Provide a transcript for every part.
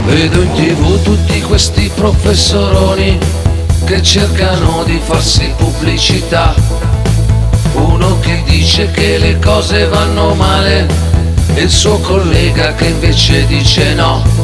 Vedo in TV tutti questi professoroni che cercano di farsi pubblicità. Uno che dice che le cose vanno male e il suo collega che invece dice no.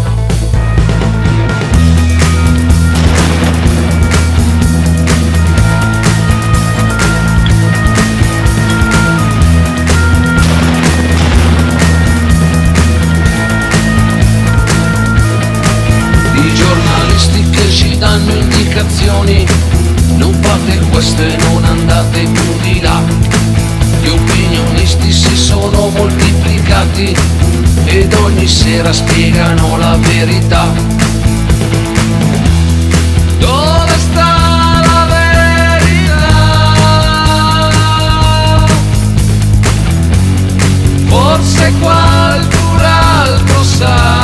Ci danno indicazioni, non fate questo e non andate più di là. Gli opinionisti si sono moltiplicati ed ogni sera spiegano la verità. Dove sta la verità? Forse qualcun altro sa.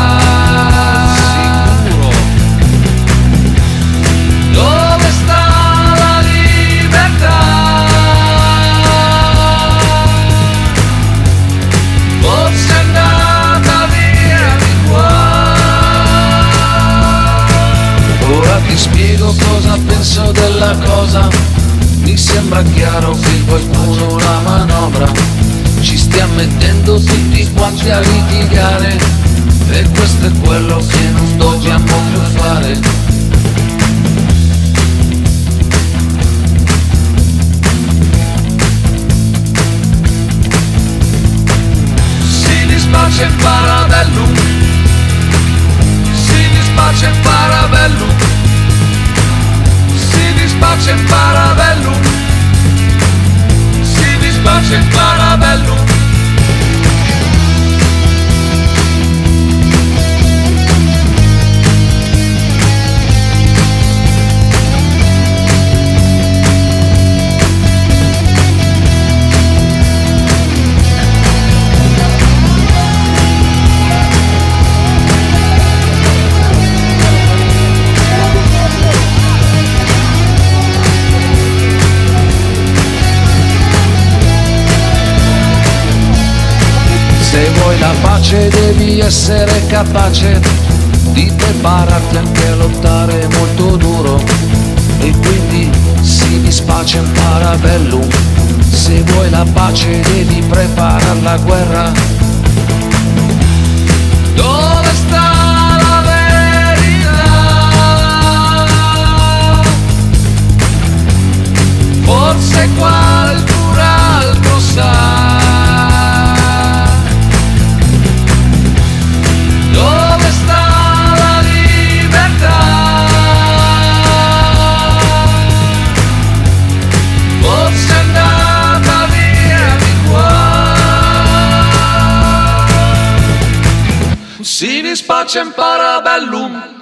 Ti spiego cosa penso della cosa. Mi sembra chiaro che qualcuno la manovra. Ci stiamo mettendo tutti quanti a litigare e questo è quello che non dobbiamo più fare. Si dispaccia in Parabellum, si dispaccia in Parabellum, si dispaccia in Parabellum, si dispaccia in Parabellum. Se vuoi la pace devi essere capace di prepararti anche a lottare molto duro, e quindi si dispaccia in Parabellum. Se vuoi la pace devi preparare la guerra. Dove sta la verità? Forse qualcun altro sa. Si dispaccia in Parabellum.